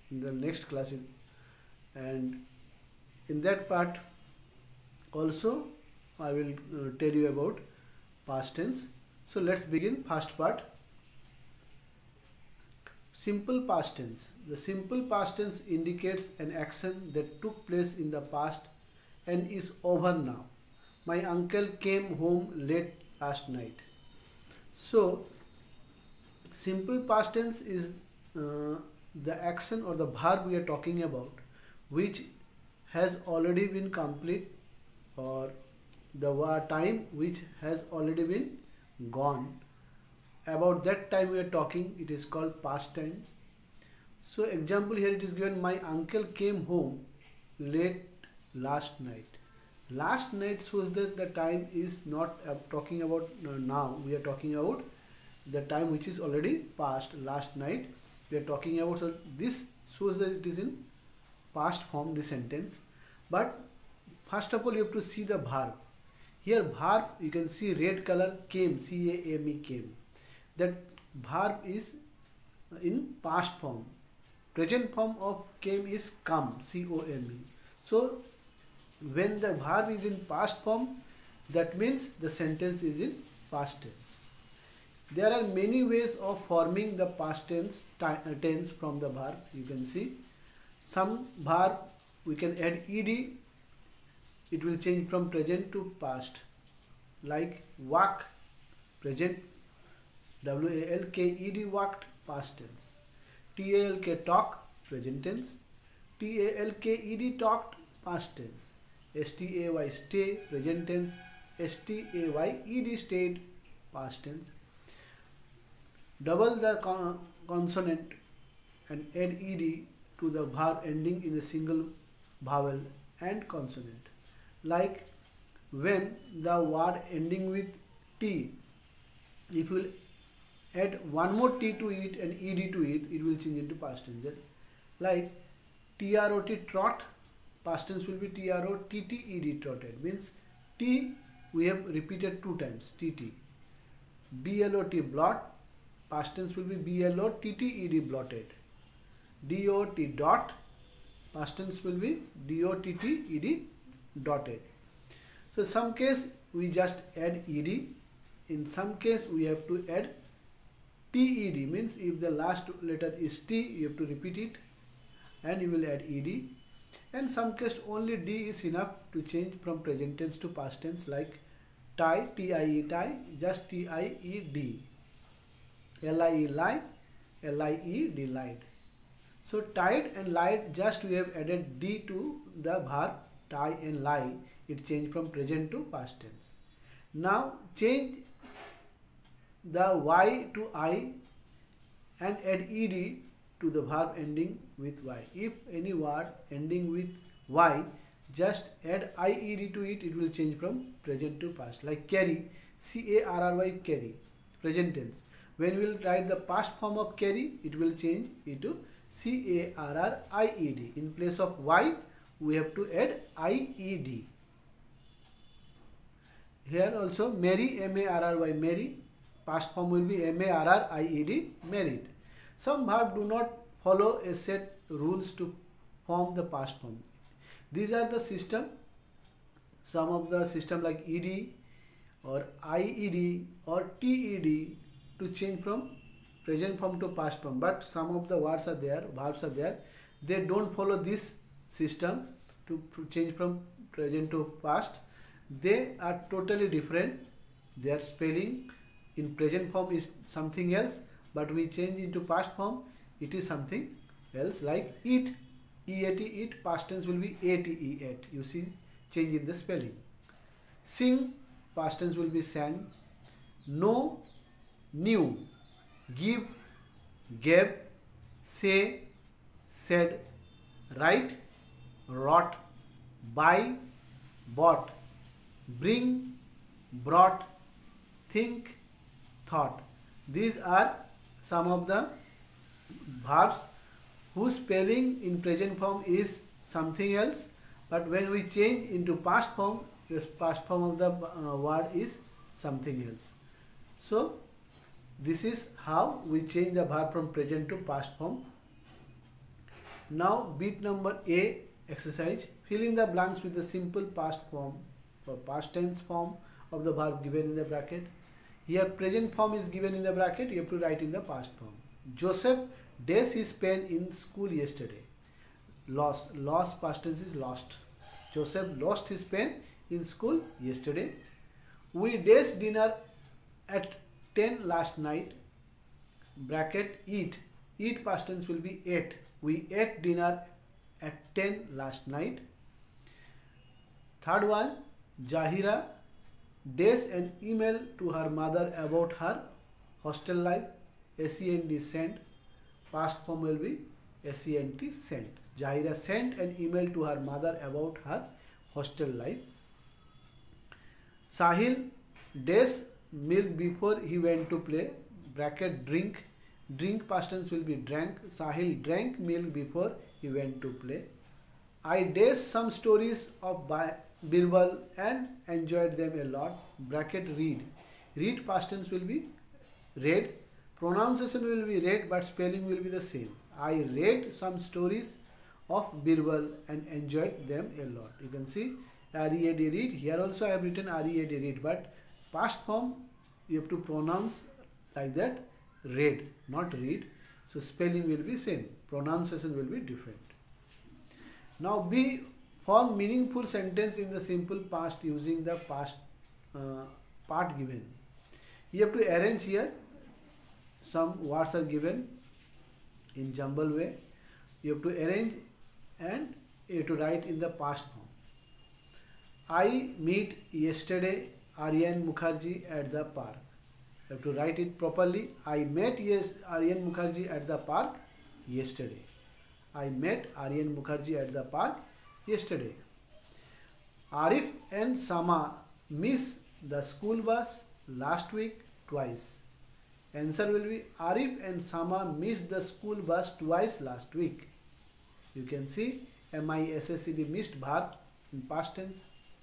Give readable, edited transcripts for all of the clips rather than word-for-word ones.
in the next class, and in that part also I will tell you about past tense. So let's begin first part. Simple past tense. The simple past tense indicates an action that took place in the past and is over now. My uncle came home late last night. So simple past tense is the action or the verb we are talking about which has already been complete, or the time which has already been gone. About that time we are talking, it is called past time. So example here it is given, my uncle came home late last night. Last night shows that the time is not talking about now, we are talking about the time which is already past. Last night we are talking about, so this shows that it is in past form, this sentence. But first of all you have to see the verb. Here verb, you can see red color, came, C-A-M-E, came. That verb is in past form. Present form of came is come, C-O-M-E. So when the verb is in past form, that means the sentence is in past tense. There are many ways of forming the past tense from the verb. You can see some verb we can add ed, it will change from present to past, like walk, present, W-A-L-K-E-D, walked, past tense. T-A-L-K, talk, present tense. T-A-L-K-E-D, talked, past tense. S-T-A-Y, stay, present tense. S-T-A-Y-E-D, stayed, past tense. Double the consonant and add ed to the verb ending in a single vowel and consonant. Like when the word ending with T, if you will add one more T to it and ed to it, it will change into past tense. Like T-R-O-T, trot, past tense will be T-R-O-T-T-E-D, trotted. Means T we have repeated 2 times, T-T. B-L-O-T, blot, past tense will be B-L-O-T-T-E-D, blotted. D-O-T, dot, past tense will be D-O-T-T-E-D, dotted. So in some case we just add ed, in some case we have to add TED, means if the last letter is T, you have to repeat it and you will add ed. And some case only D is enough to change from present tense to past tense, like tie, T-I-E, tie, just T-I-E-D. L-I-E, lie, L-I-E-D, lied. So tied and lied, just we have added D to the verb tie and lie, it changed from present to past tense. Now change the Y to I and add ed to the verb ending with Y. If any word ending with Y, just add IED to it, it will change from present to past. Like carry, C-A-R-R-Y, carry, present tense. When we will write the past form of carry, it will change into C-A-R-R-I-E-D. In place of Y, we have to add I-E-D. Here also marry, M-A-R-R-Y, marry, past form will be M-A-R-R-I-E-D, married. Some verbs do not follow a set rules to form the past form. These are the system, some of the system like ED or IED or TED to change from present form to past form. But some of the words are there, verbs are there, they don't follow this system to change from present to past. They are totally different. Their spelling in present form is something else, but we change into past form, it is something else. Like eat, E-A-T, eat, past tense will be A-T-E, ate. You see change in the spelling. Sing, past tense will be sang. Know, knew. Give, gave. Say, said. Write, wrote. Buy, bought. Bring, brought. Think, thought. These are some of the verbs whose spelling in present form is something else, but when we change into past form, this past form of the word is something else. So this is how we change the verb from present to past form. Now bit number A exercise. Fill in the blanks with the simple past form or past tense form of the verb given in the bracket. Here present form is given in the bracket. You have to write in the past form. Joseph dashed his pen in school yesterday. Lost past tense is lost. Joseph lost his pen in school yesterday. We dashed dinner at 10 last night. Bracket eat. Eat past tense will be ate. We ate dinner at 10 last night. Third one, Jahira dashed an email to her mother about her hostel life. SEND sent. Past form will be SENT sent. Jahira sent an email to her mother about her hostel life. Sahil dashed milk before he went to play. Bracket drink. Drink past tense will be drank. Sahil drank milk before he went to play. I dashed some stories of Birbal and enjoyed them a lot. Bracket read. Read past tense will be read. Pronunciation will be read, but spelling will be the same. I read some stories of Birbal and enjoyed them a lot. You can see read, read. Here also I have written read, read, but past form you have to pronounce like that, read, not read. So spelling will be same, pronunciation will be different. Now B, form meaningful sentence in the simple past using the past part given. You have to arrange here. Some words are given in jumble way. You have to arrange and you have to write in the past form. I meet yesterday Aryan Mukherjee at the park. You have to write it properly. I met Aryan Mukherjee at the park yesterday. I met Aryan Mukherjee at the park yesterday. Arif and Sama missed the school bus last week twice. Answer will be Arif and Sama missed the school bus twice last week. You can see MISSED missed verb in past tense.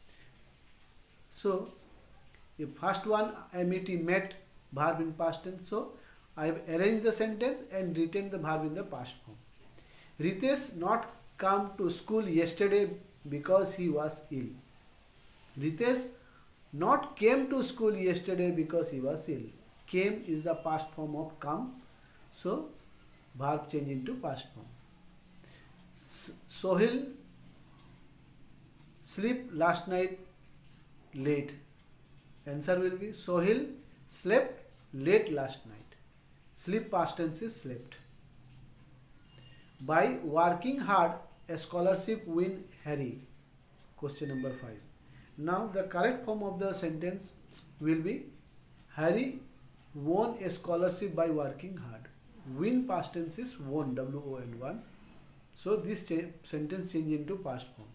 So, the first one met verb in past tense. So, I have arranged the sentence and written the verb in the past form. Ritesh not come to school yesterday because he was ill. Ritesh not came to school yesterday because he was ill. Came is the past form of come. So, verb change into past form. Sohil slept last night late. Answer will be Sohil slept late last night. Sleep past tense is slept. By working hard, a scholarship win Harry. Question number 5. Now the correct form of the sentence will be Harry won a scholarship by working hard. Win past tense is won, W-O-N-1. So this sentence change into past form.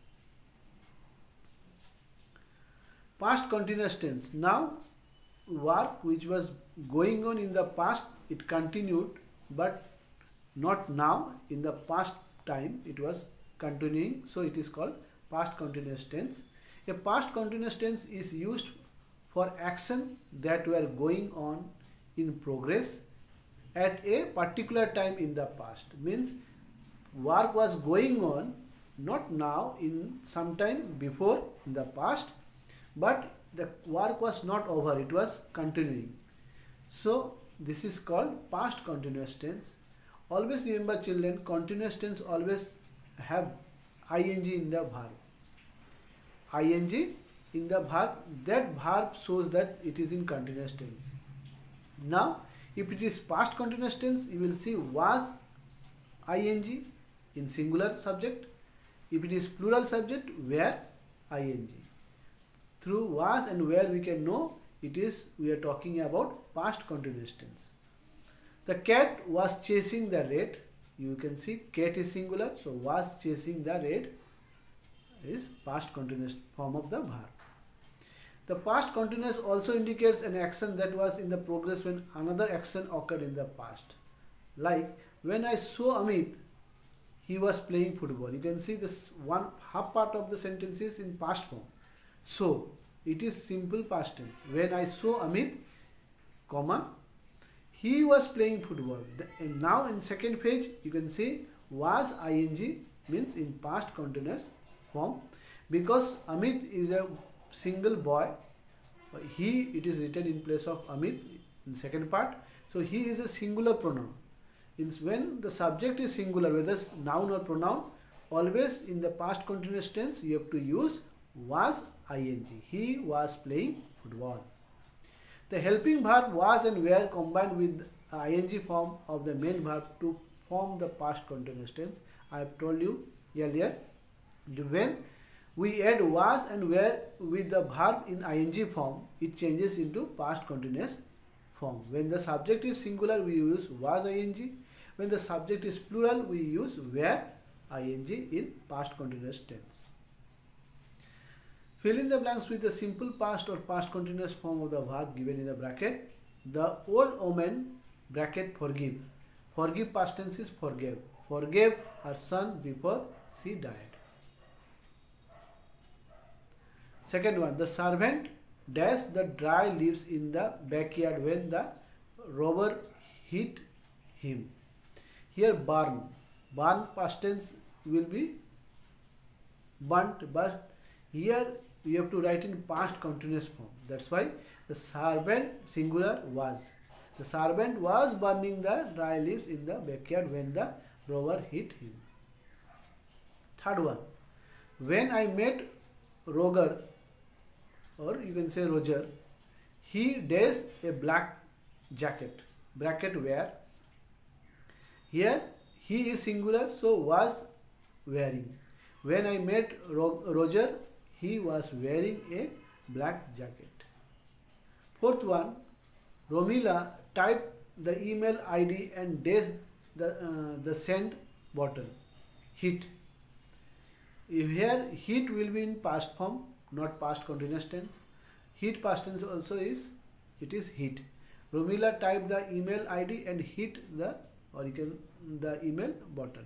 Past continuous tense. Now work which was going on in the past, it continued, but not now. In the past time it was continuing, so it is called past continuous tense. A past continuous tense is used for action that were going on in progress at a particular time in the past. Means work was going on, not now, in some time before in the past, but the work was not over, it was continuing. So this is called past continuous tense. Always remember children, continuous tense always have ing in the verb. Ing in the verb, that verb shows that it is in continuous tense. Now if it is past continuous tense, you will see was ing in singular subject. If it is plural subject, were ing. Through was and where we can know we are talking about past continuous tense. The cat was chasing the rat. You can see cat is singular, so was chasing the rat is past continuous form of the verb. The past continuous also indicates an action that was in the progress when another action occurred in the past. Like when I saw Amit, he was playing football. You can see this one half part of the sentence is in past form. So it is simple past tense. When I saw Amit, comma, he was playing football. And now in second page you can see was ing means in past continuous form, because Amit is a single boy. He, it is written in place of Amit in second part. So he is a singular pronoun. When the subject is singular, whether noun or pronoun, always in the past continuous tense you have to use was ing. He was playing football. The helping verb was and were combined with ing form of the main verb to form the past continuous tense. I have told you earlier, when we add was and were with the verb in ing form, it changes into past continuous form. When the subject is singular, we use was ing. When the subject is plural, we use were ing in past continuous tense. Fill in the blanks with the simple past or past continuous form of the verb given in the bracket. The old woman, bracket, forgive. Forgive past tense is forgave. Forgave her son before she died. Second one, the servant dash the dry leaves in the backyard when the robber hit him. Here burn. Burn past tense will be burnt, but here you have to write in past continuous form. That's why the servant singular was. The servant was burning the dry leaves in the backyard when the robber hit him. Third one, when I met Roger, or you can say Roger, he dashed a black jacket, bracket wear. Here he is singular, so was wearing. When I met Roger, he was wearing a black jacket. Fourth one, Romila typed the email ID and dashed the send button. Hit. Here hit will be in past form, not past continuous tense. Hit past tense also is, it is hit. Romila typed the email ID and hit the email button.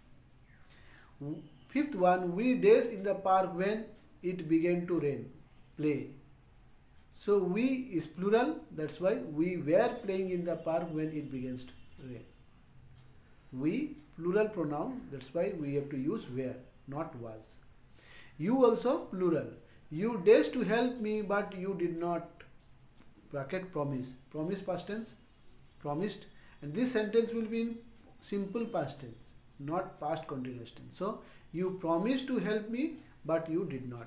Fifth one, we danced in the park when it began to rain. Play. So we is plural, that's why we were playing in the park when it begins to rain. We, plural pronoun, that's why we have to use were, not was. You also plural. You dashed to help me, but you did not. Bracket promise. Promise past tense, promised, and this sentence will be in simple past tense, not past continuous tense. So you promised to help me, but you did not.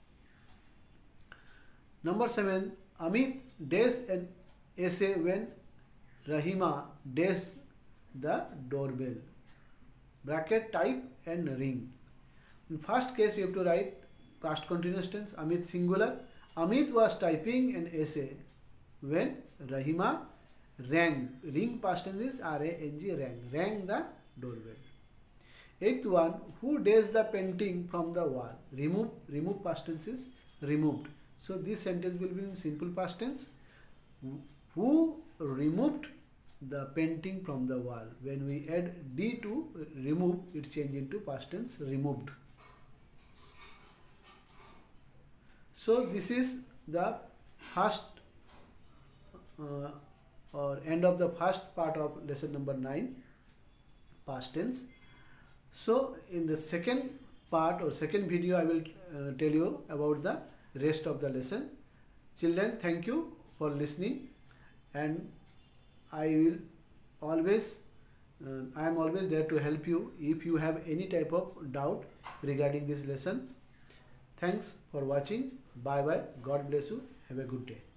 Number 7, Amit dashed an essay when Rahima dashed the doorbell. Bracket type and ring. In first case, you have to write past continuous tense, Amit singular. Amit was typing an essay when Rahima rang. Ring past tense is R-A-N-G, rang the doorbell. Eighth one, who dashed the painting from the wall? Remove past tense is removed. So this sentence will be in simple past tense. Who removed the painting from the wall? When we add D to remove, it changes into past tense, removed. So this is the first or end of the first part of lesson number 9, past tense. So in the second part or second video, I will tell you about the rest of the lesson. Children, thank you for listening, and I will always I am always there to help you if you have any type of doubt regarding this lesson. Thanks for watching. Bye bye. God bless you. Have a good day.